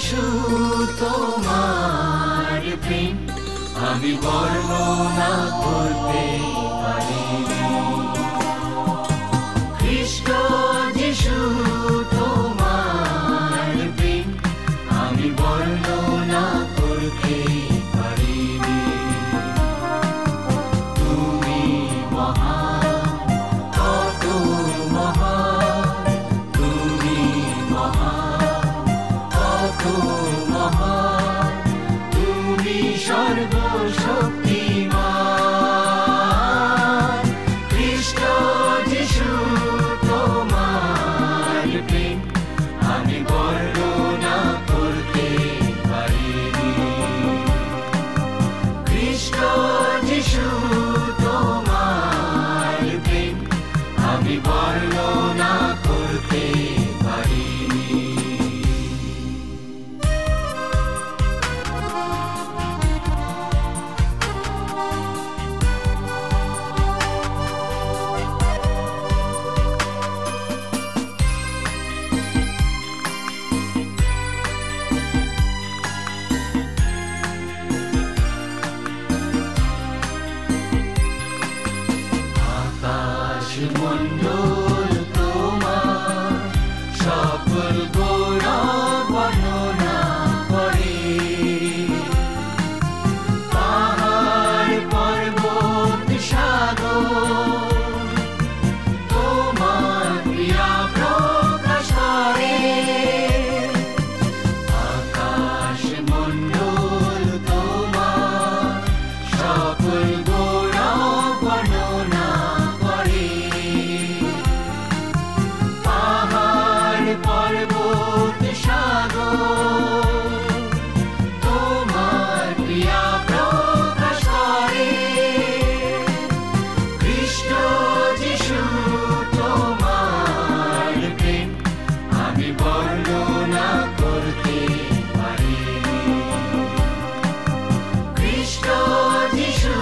যিশু তোমার প্রেম আমি বর্ণনা করতে পারিনি। খ্রিস্ট যিশু তোমার প্রেম আমি বর্ণনা করতে পারিনি। তুমি মহান, কত মহান, তুমি মহান, কত মহান, তুমি সর্বশক্তিমান। খ্রিস্ট যিশু তোমার প্রেম আমি বর্ণনা করতে পারিনি। খ্রিস্ট যিশু তোমার প্রেম আমি বর্ণনা করতে পারিনি। মণ্ডল তোমার সকল গৌরব বর্ণনা করে। পাহাড় পর্বত সাগর তোমার ক্রিয়া প্রকাশ করে। আকাশ মণ্ডল তোমার সকল গৌরব বর্ণনা করে। পাহাড় পর্বত সাগর তোমার ক্রিয়া প্রকাশ করে। খ্রিস্ট যিশু তোমার প্রেম আমি বর্ণনা করতে পারিনি। খ্রিস্ট যিশু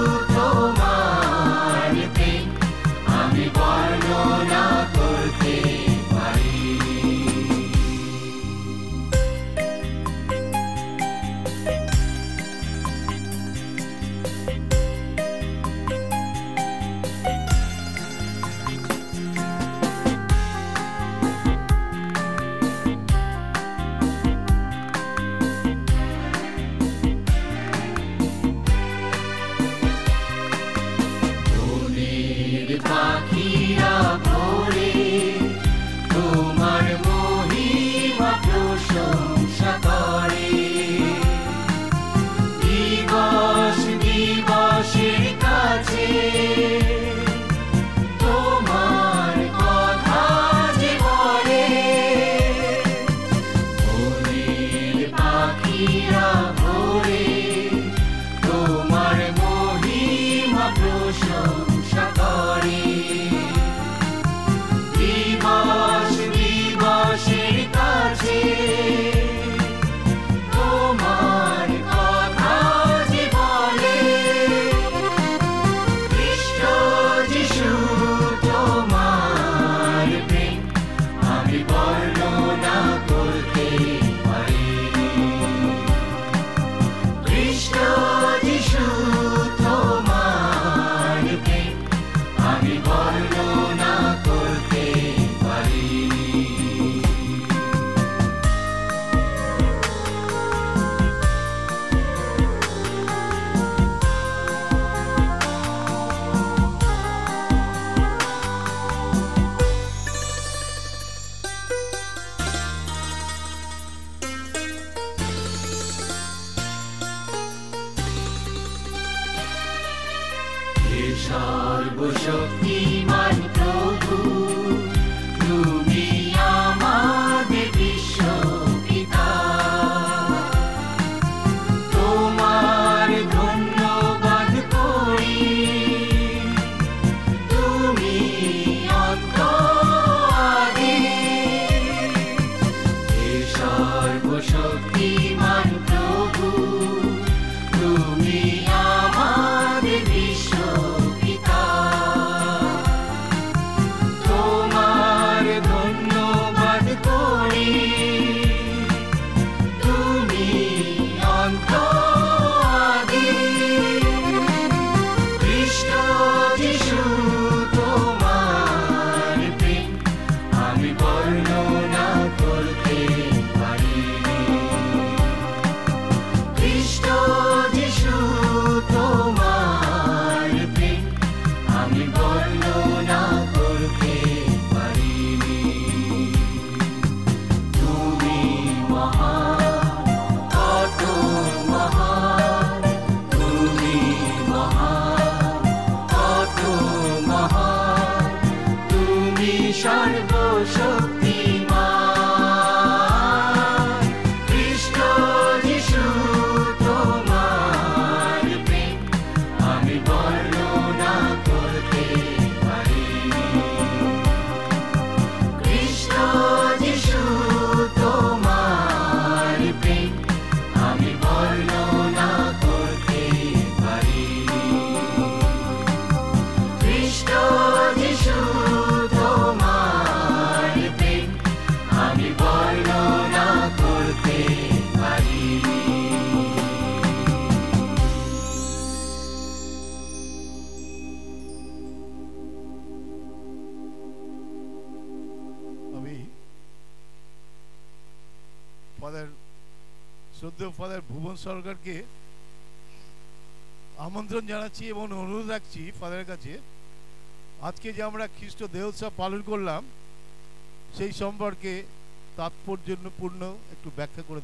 তোমার প্রেম আমি বর্ণনা করতে পারিনি। বনের পাখিরা ভোরে তোমার মহিমা প্রশংসা করে। দিবস দিবসের কাছে তোমার কথা যে বলে। বনের পাখিরা ভোরে তোমার মহিমা প্রশংসা করে। দিবস দিবসের কাছে তোমার কথা যে বলে। খ্রিস্ট যিশু তোমার প্রেম আমি বর্ণনা করতে পারিনি। খ্রিস্ট যিশু তোমার প্রেম আমি বর্ণনা করতে পারিনি। হে সর্বশক্তিমান প্রভু তুমি আমাদের বিশ্ব পিতা। তোমার ধন্যবাদ করি তুমি অন্ত আদি। হে সর্বশক্তিমান প্রভু তুমি আমাদের বিশ্ব পিতা। তোমার ধন্যবাদ করি করতে পারি। আমি ফাদার শ্রদ্ধেয় ফাদার ভুবন সরকারকে আমন্ত্রণ জানাচ্ছি এবং অনুরোধ রাখছি ফাদারের কাছে আজকে যে আমরা খ্রিস্ট দেহোৎসব পালন করলাম সেই সম্পর্কে তাৎপর্যপূর্ণ একটু ব্যাখ্যা করে